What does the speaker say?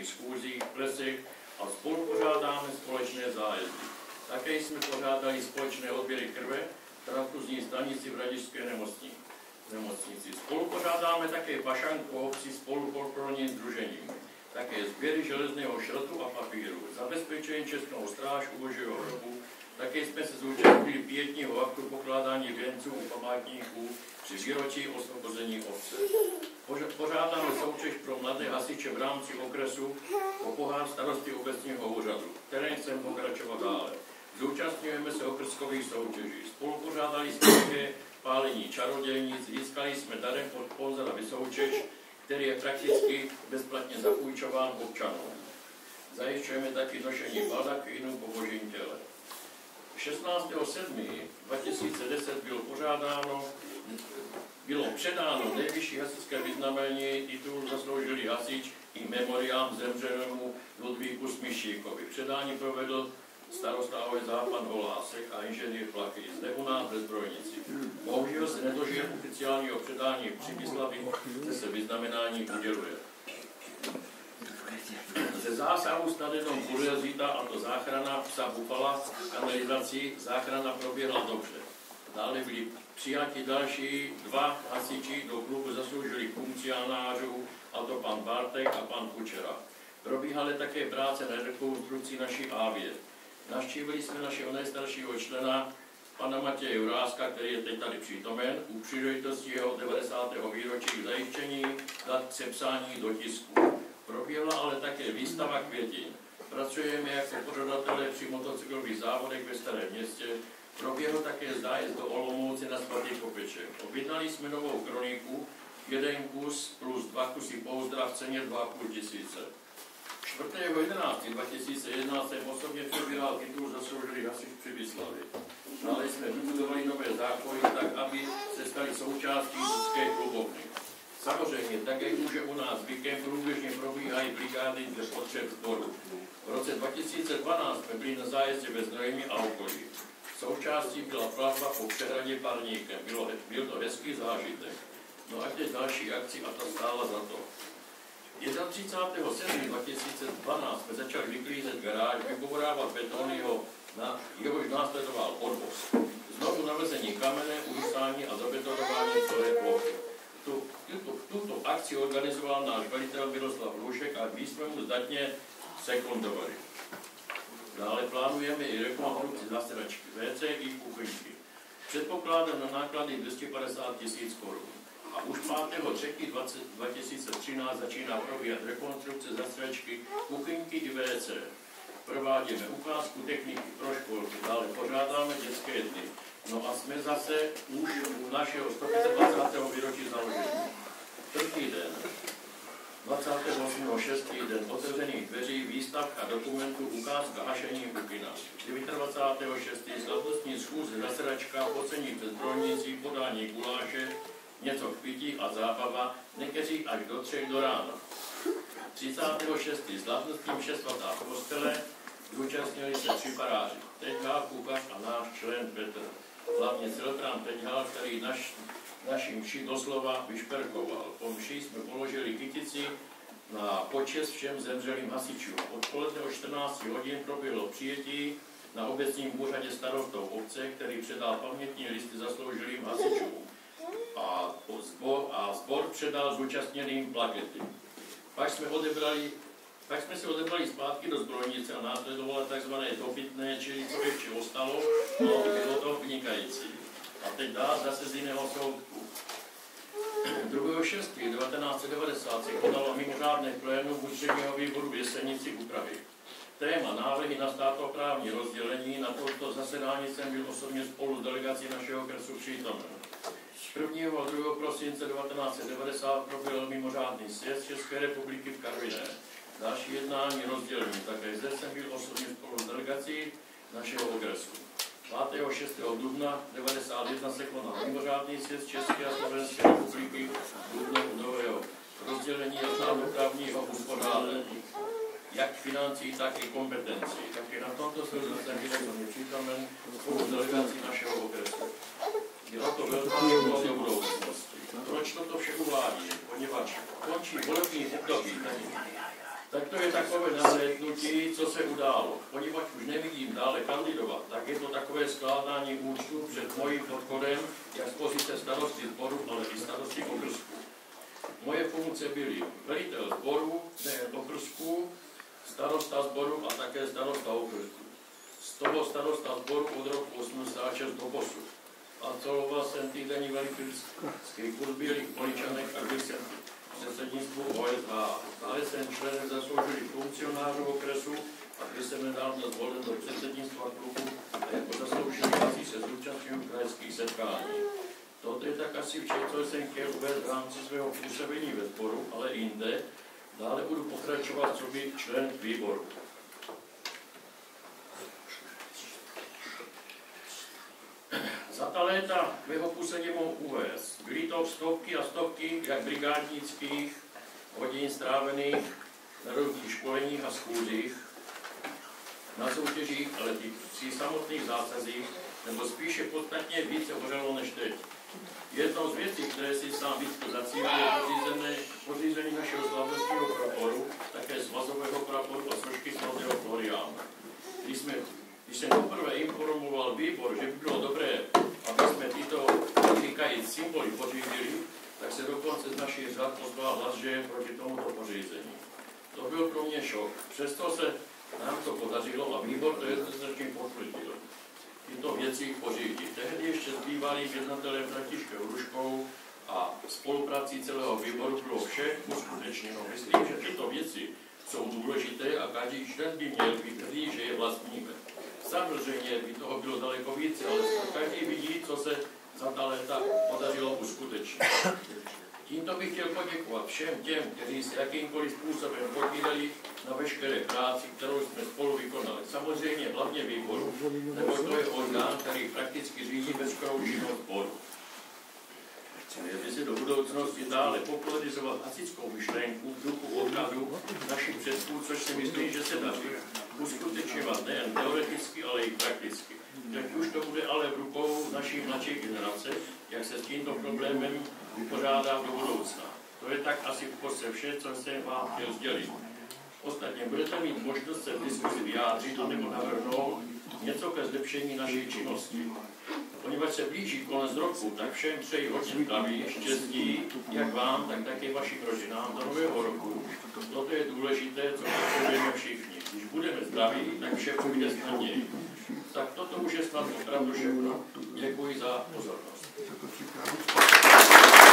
společných schůzích, plesech a spolu pořádáme společné zájezdy. Také jsme pořádali společné odběry krve v transfuzní stanici v Radišské nemocnici. Spolu pořádáme také pašanku obci spolu folklorním sdružením. Také sběry železného šrotu a papíru, zabezpečení Českou stráž u Božího hrobu. Také jsme se zúčastnili pietního aktu pokládání věnců u památníků při výročí osvobození obce. Pořádáme soutěž pro mladé hasiče v rámci okresu o pohár starosty obecního úřadu, které chceme pokračovat dále. Zúčastňujeme se okrskových soutěží. Spolu pořádali jsme také pálení čarodějnic, získali jsme darem od sponzora soutěž, který je prakticky bezplatně zapůjčován občanům. Zajišťujeme taky nošení baldachýnů po božím těle. 16.7.2010 bylo předáno nejvyšší hasičské vyznamenání titul zasloužilý hasič i memoriám zemřelému Ludvíku Smišíkovi. Předání provedl starosta OSZ pan Holásek a inženýr Plachy zde u nás ve Zbrojnici. Bohužel se nedožil oficiálního předání v Přibyslavi, kde se vyznamenání uděluje. Ze zásahu snad jenom kuriozita, a to záchrana psa Bufala v kanalizaci, záchrana proběhla dobře. Dále byli přijati další dva hasiči do klubu zasloužilých funkcionářů, a to pan Bartek a pan Kučera. Probíhaly také práce na rekonstrukci naší Ávě. Navštívili jsme našeho nejstaršího člena, pana Matěje Juráska, který je teď tady přítomen, u příležitosti jeho 90. výročí zajištění dat k sepsání do tisku. Proběhla ale také výstava květin. Pracujeme jako pořadatelé při motocyklových závodech ve Starém Městě. Proběhl také zájezd do Olomouce na svatý Kopeček. Objednali jsme novou kroniku, 1 kus plus 2 kusy pouzdra v ceně 2,5 tisíce. 4.11.2011 jsem osobně přebíral titul zasloužilý hasič v Přibyslavi. Dále jsme vybudovali nové zákoly tak, aby se stali součástí dětské klubovny. Samozřejmě, tak jak už je u nás zvykem, průběžně probíhají brigády ze potřeb sboru. V roce 2012 jsme byli na zájezdě ve Znojmě a okolí. Součástí byla plavba po přehradě parníkem. Byl to hezký zážitek. No a teď další akci a ta stála za to. 31.7.2012 jsme začali vyklízet garáž, vybourávat beton, jehož následoval odvoz. Znovu navrzení kamene, ujistání a zabetonování celé plochy. Tuto akci organizoval náš velitel Miroslav Loušek a my jsme mu zdatně sekundovali. Dále plánujeme i rekonstrukci zasedačky WC i kuchyňky. Předpokládám na náklady 250 000 korun. A už 5.3.2013 začíná probíhat rekonstrukce zasedačky, kuchyňky i WC. Provádíme ukázku techniky pro školky, dále pořádáme dětské dny. No a jsme zase už u našeho 125. výročí založení. První den, 28.6. den otevřených dveří, výstavka dokumentů, ukázka hašení kuchyna. 29.6. slavnostní schůze, zasedačka, pocení před Zbrojnicí, podání guláše, něco k pití a zábava, někteří až do 3 do rána. 36. slavnostní mše svatá v kostele, zúčastnili se 3 faráři, Teďhál, kuchař a náš člen Petr. Hlavně Celtrán Teďhál, který naši mši doslova vyšperkoval. Po mši jsme položili kytici na počest všem zemřelým hasičům. Odpoledne o 14 hodin proběhlo přijetí na obecním úřadě starostou obce, který předal pamětní listy zasloužilým hasičům. A sbor předal zúčastněným plakety. Pak jsme se odebrali zpátky do Zbrojnice a následovalo tzv. Dopitné, čili co ještě ostalo, no, bylo to vynikající. A teď dá zase z jiného soudku. 2.6.1990 se konalo mimořádné plénum ústředního výboru v Jesenici u Prahy. Téma návrhy na státoprávní rozdělení, na tomto zasedání jsem byl osobně spolu s delegací našeho okresu přítomen. 1. a 2. prosince 1990 proběhl mimořádný sjezd České republiky v Karviné. Další jednání rozdělení, také zde jsem byl osobně spolu s delegací našeho okresu. 5. 6. dubna 1991 se konal mimořádný sjezd České a Slovenské republiky v nového rozdělení a státoprávního uspořádání, jak financí, tak i kompetencí. Také na tomto sjezdu jsem byl osobně přítomen spolu s delegací našeho okresu. Byla to velká škola do budoucnosti. Proč toto vše uvádím? Poněvadž končí volební období. Tak to je takové nahlédnutí, co se událo. Poněvadž už nevidím dále kandidovat, tak je to takové skládání účtů před mojím odchodem, jak z pozice starosty sboru, ale i starosty okrsku. Moje funkce byly velitel sboru, nejen okrsku, starosta sboru a také starosta okrsku. Z toho starosta sboru od roku 86 do posud. Absolvoval jsem týdenní velitelský kurz bělých Poličanek a byl jsem předsednictvu OSH. Dále jsem členem zasloužilých funkcionářů okresu a když jsem nedávno zvolen do předsednictva klubu a jako zasloužilý asi se zúčastňuji krajských setkání. Toto je tak asi vše, co jsem chtěl uvést v rámci svého působení ve sboru, ale i jinde. Dále budu pokračovat coby člen výboru. Za ta léta mého působení mohu uvést. Byly to stovky a stovky jak brigádnických hodin strávených na různých školeních a schůzích, na soutěžích, ale i při samotných zásazích, nebo spíše podstatně více hořelo než teď. Jednou z věcí, které si sám vždycky za cíl, je podřízení našeho slavnostního praporu, také svazového praporu a složky svatého Floriána. Když jsem poprvé informoval výbor, že by bylo dobré, aby jsme tyto říkající symboly pořídili, tak se dokonce z našich řad ozval hlas, že je proti tomuto pořízení. To byl pro mě šok. Přesto se nám to podařilo a výbor to jednoznačně potvrdil. Tyto věci pořídit. Tehdy ještě s bývalým jednatelem Františkem Hruškou a spoluprací celého výboru bylo vše uskutečněno. Myslím, že tyto věci jsou důležité a každý člen by měl být hrdý, že je vlastníme. Samozřejmě by toho bylo daleko více, ale každý vidí, co se za ta léta podařilo uskutečnit. Tímto bych chtěl poděkovat všem těm, kteří se jakýmkoliv způsobem podíleli na veškeré práci, kterou jsme spolu vykonali. Samozřejmě hlavně výboru, nebo to je orgán, který prakticky řídí veškerou činnost sboru. Chci se do budoucnosti dále popularizovat hasičskou myšlenku v duchu odhadu našich předků, což si myslím, že se daří uskutečňovat nejen teoreticky, ale i prakticky. Teď už to bude ale v rukou naší mladší generace, jak se s tímto problémem vypořádá do budoucna. To je tak asi v kostce vše, co jsem vám chtěl sdělit. Ostatně budete mít možnost se v diskuzi vyjádřit anebo navrhnout něco ke zlepšení naší činnosti. Poněvadž se blíží konec roku, tak všem přeji hodně zdraví, štěstí, jak vám, tak také vašim rodinám do nového roku. Toto je důležité, co potřebujeme všichni. Když budeme zdraví, tak vše půjde snadněji. Tak toto už je snad opravdu všechno. Děkuji za pozornost.